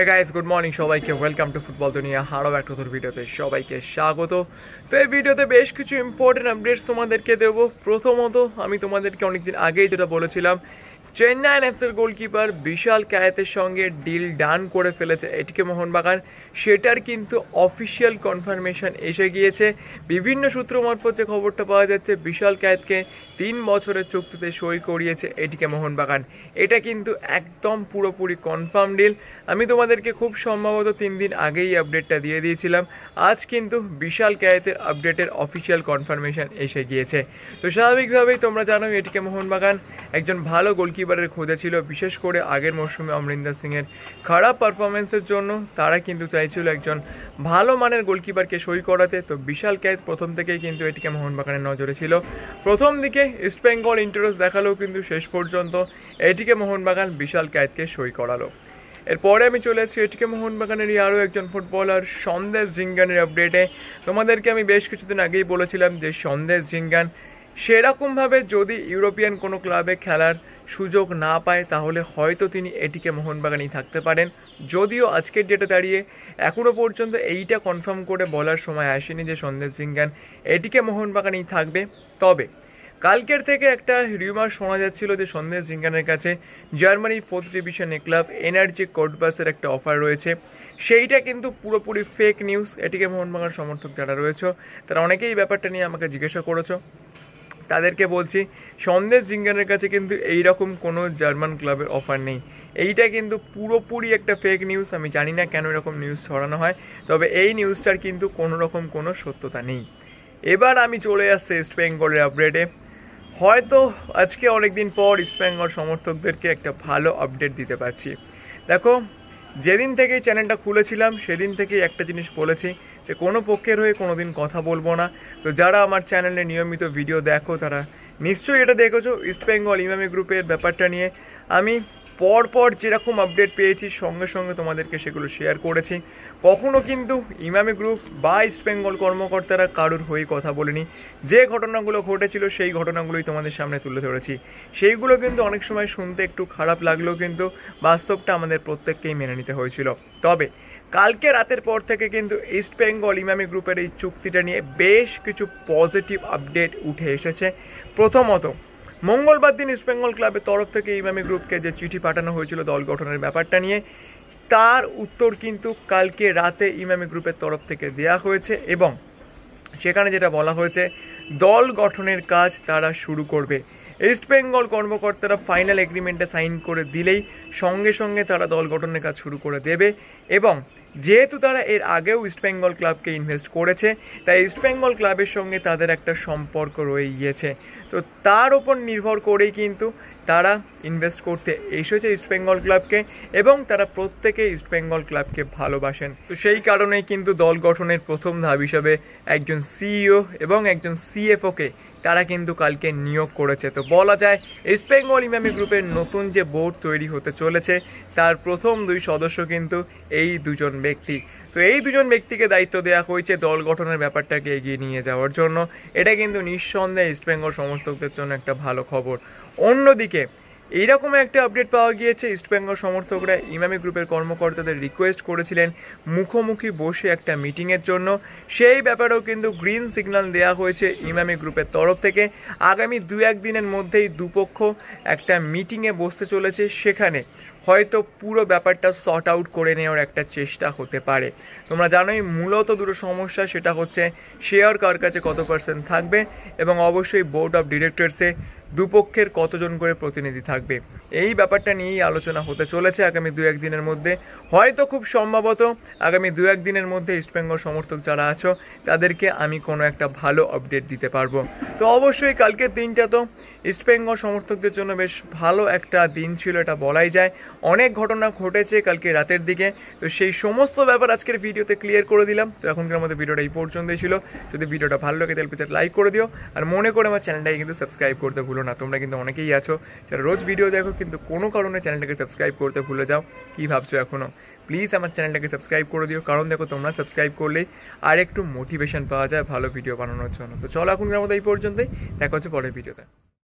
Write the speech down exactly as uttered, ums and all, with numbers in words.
Hey guys, good morning সবাইকে welcome to football দুনিয়া আরও একটা নতুন ভিডিওতে সবাইকে স্বাগত। তো এই ভিডিওতে বেশ কিছু ইম্পর্টেন্ট আপডেটস তোমাদেরকে দেবো। প্রথমত আমি তোমাদেরকে অনেকদিন আগেই যেটা বলেছিলাম, চেন্নাই এফসির গোলকিপার বিশাল কায়েতের সঙ্গে ডিল ডান করে ফেলেছে এটিকে মোহনবাগান, সেটার কিন্তু অফিসিয়াল কনফার্মেশন এসে গিয়েছে। বিভিন্ন সূত্র মারফত যে খবরটা পাওয়া যাচ্ছে, বিশাল কায়েতকে তিন বছরের চুক্তিতে সই করিয়েছে এটিকে মোহনবাগান। এটা কিন্তু একদম পুরোপুরি কনফার্ম ডিল। আমি তোমাদেরকে খুব সম্ভবত তিন দিন আগেই আপডেটটা দিয়ে দিয়েছিলাম। আজ কিন্তু বিশাল কায়েতের আপডেটের অফিসিয়াল কনফার্মেশন এসে গিয়েছে। তো স্বাভাবিকভাবেই তোমরা জানো এটিকে মোহনবাগান একজন ভালো গোলকিপারের খোঁজে ছিল, বিশেষ করে আগের মরশুমে অমরিন্দর সিংয়ের খারাপ পারফরমেন্সের জন্য তারা কিন্তু চাইছিল একজন ভালো মানের গোলকিপারকে সই করাতে। তো বিশাল কায়েত প্রথম থেকেই কিন্তু এটিকে মোহনবাগানের নজরে ছিল। প্রথম দিকে ইস্টবেঙ্গল ইন্টারেস্ট দেখালেও কিন্তু শেষ পর্যন্ত এটিকে মোহনবাগান বিশাল কায়েতকে সই করালো। এরপরে আমি চলে এসেছি এটিকে মোহনবাগানেরই আরও একজন ফুটবলার সন্দেশ ঝিঙ্গানের আপডেটে। তোমাদেরকে আমি বেশ কিছুদিন আগেই বলেছিলাম যে সন্দেশ ঝিঙ্গান সেরকমভাবে যদি ইউরোপিয়ান কোনো ক্লাবে খেলার সুযোগ না পায় তাহলে হয়তো তিনি এটিকে মোহনবাগানেই থাকতে পারেন। যদিও আজকের ডেটে দাঁড়িয়ে এখনও পর্যন্ত এইটা কনফার্ম করে বলার সময় আসেনি যে সন্দেশ ঝিঙ্গান এটিকে মোহনবাগানেই থাকবে। তবে কালকের থেকে একটা রিউমার শোনা যাচ্ছিল যে সন্দেশ ঝিঙ্গানের কাছে জার্মানির ফোর্থ ডিভিশনে ক্লাব এনার্জি কোটবাসের একটা অফার রয়েছে। সেইটা কিন্তু পুরোপুরি ফেক নিউজ। এটিকে মোহনবাগান সমর্থক যারা রয়েছে তারা অনেকেই ব্যাপারটা নিয়ে আমাকে জিজ্ঞাসা করেছো। তাদেরকে বলছি, সন্দেশ ঝিঙ্গানের কাছে কিন্তু এইরকম কোনো জার্মান ক্লাবের অফার নেই। এইটা কিন্তু পুরোপুরি একটা ফেক নিউজ। আমি জানি না কেন এরকম নিউজ ছড়ানো হয়, তবে এই নিউজটার কিন্তু কোনো রকম কোনো সত্যতা নেই। এবার আমি চলে আসছি ইস্টবেঙ্গলের আপডেটে। হয়তো আজকে অনেকদিন পর ইস্টবেঙ্গল সমর্থকদেরকে একটা ভালো আপডেট দিতে পারছি। দেখো, যেদিন থেকে চ্যানেলটা খুলেছিলাম সেদিন থেকেই একটা জিনিস বলেছি যে কোনো পক্ষের হয়ে কোনো দিন কথা বলবো না। তো যারা আমার চ্যানেলে নিয়মিত ভিডিও দেখো তারা নিশ্চয়ই এটা দেখেছো ইস্টবেঙ্গল ইমামি গ্রুপের ব্যাপারটা নিয়ে আমি পরপর যেরকম আপডেট পেয়েছি সঙ্গে সঙ্গে তোমাদেরকে সেগুলো শেয়ার করেছি। কখনো কিন্তু ইমামি গ্রুপ বা ইস্টবেঙ্গল কর্মকর্তারা কারোর হয়ে কথা বলেনি। যে ঘটনাগুলো ঘটেছিল সেই ঘটনাগুলোই তোমাদের সামনে তুলে ধরেছি। সেইগুলো কিন্তু অনেক সময় শুনতে একটু খারাপ লাগলেও কিন্তু বাস্তবটা আমাদের প্রত্যেককেই মেনে নিতে হয়েছিল। তবে কালকে রাতের পর থেকে কিন্তু ইস্টবেঙ্গল ইমামি গ্রুপের এই চুক্তিটা নিয়ে বেশ কিছু পজিটিভ আপডেট উঠে এসেছে। প্রথমত, মঙ্গলবার দিন ইস্টবেঙ্গল ক্লাবের তরফ থেকে ইমামি গ্রুপকে যে চিঠি পাঠানো হয়েছিল দল গঠনের ব্যাপারটা নিয়ে, তার উত্তর কিন্তু কালকে রাতে ইমামি গ্রুপের তরফ থেকে দেয়া হয়েছে এবং সেখানে যেটা বলা হয়েছে দল গঠনের কাজ তারা শুরু করবে। ইস্টবেঙ্গল কর্মকর্তারা ফাইনাল এগ্রিমেন্টে সাইন করে দিলেই সঙ্গে সঙ্গে তারা দল গঠনের কাজ শুরু করে দেবে। এবং যেহেতু তারা এর আগেও ইস্টবেঙ্গল ক্লাবকে ইনভেস্ট করেছে, তাই ইস্টবেঙ্গল ক্লাবের সঙ্গে তাদের একটা সম্পর্ক রয়ে গিয়েছে। তো তার ওপর নির্ভর করেই কিন্তু তারা ইনভেস্ট করতে এসেছে ইস্টবেঙ্গল ক্লাবকে এবং তারা প্রত্যেকে ইস্টবেঙ্গল ক্লাবকে ভালোবাসেন। তো সেই কারণেই কিন্তু দল গঠনের প্রথম ধাপ হিসাবে একজন সিইও এবং একজন সিএফওকে তারা কিন্তু কালকে নিয়োগ করেছে। তো বলা যায় ইস্টবেঙ্গল ইমামি গ্রুপের নতুন যে বোর্ড তৈরি হতে চলেছে তার প্রথম দুই সদস্য কিন্তু এই দুজন ব্যক্তি। তো এই দুজন ব্যক্তিকে দায়িত্ব দেওয়া হয়েছে দল গঠনের ব্যাপারটাকে এগিয়ে নিয়ে যাওয়ার জন্য। এটা কিন্তু নিঃসন্দেহে ইস্টবেঙ্গল সমর্থকদের জন্য একটা ভালো খবর। অন্যদিকে এইরকম একটা আপডেট পাওয়া গিয়েছে, ইস্টবেঙ্গল সমর্থকরা ইমামি গ্রুপের কর্মকর্তাদের রিকোয়েস্ট করেছিলেন মুখোমুখি বসে একটা মিটিংয়ের জন্য। সেই ব্যাপারেও কিন্তু গ্রিন সিগন্যাল দেওয়া হয়েছে ইমামি গ্রুপের তরফ থেকে। আগামী দু একদিনের মধ্যেই দুপক্ষ একটা মিটিংয়ে বসতে চলেছে, সেখানে হয়তো পুরো ব্যাপারটা সর্ট আউট করে নেওয়ার একটা চেষ্টা হতে পারে। তোমরা জানোই মূলত দুটো সমস্যা, সেটা হচ্ছে শেয়ার কার কাছে কত পার্সেন্ট থাকবে এবং অবশ্যই বোর্ড অফ ডিরেক্টরসে দুপক্ষের কতজন করে প্রতিনিধি থাকবে। এই ব্যাপারটা নিয়েই আলোচনা হতে চলেছে আগামী দু একদিনের মধ্যে। হয়তো খুব সম্ভবত আগামী দু একদিনের মধ্যে ইস্টবেঙ্গল সমর্থক যারা আছো তাদেরকে আমি কোনো একটা ভালো আপডেট দিতে পারবো। তো অবশ্যই কালকের দিনটা তো ইস্টবেঙ্গল সমর্থকদের জন্য বেশ ভালো একটা দিন ছিল, এটা বলাই যায়। অনেক ঘটনা ঘটেছে কালকে রাতের দিকে, তো সেই সমস্ত ব্যাপার আজকের ভিডিওতে ক্লিয়ার করে দিলাম। তো এখনকার আমাদের ভিডিওটা এই পর্যন্তই ছিল। যদি ভিডিওটা ভালো লাগে তাহলে প্লিজ লাইক করে দিও, আর মনে করে আমার চ্যানেলটাকে কিন্তু সাবস্ক্রাইব করতে ভুলো না। তোমরা কিন্তু অনেকেই আছো যারা রোজ ভিডিও দেখো কিন্তু কোনো কারণে চ্যানেলটাকে সাবস্ক্রাইব করতে ভুলে যাও। কী ভাবছো এখনও? প্লিজ আমার চ্যানেলটাকে সাবস্ক্রাইব করে দিও, কারণ দেখো তোমরা সাবস্ক্রাইব করলেই আর একটু মোটিভেশন পাওয়া যায় ভালো ভিডিও বানানোর জন্য। তো চলো এখনকার মতো এই পর্যন্তই, দেখা হচ্ছে পরের ভিডিওতে।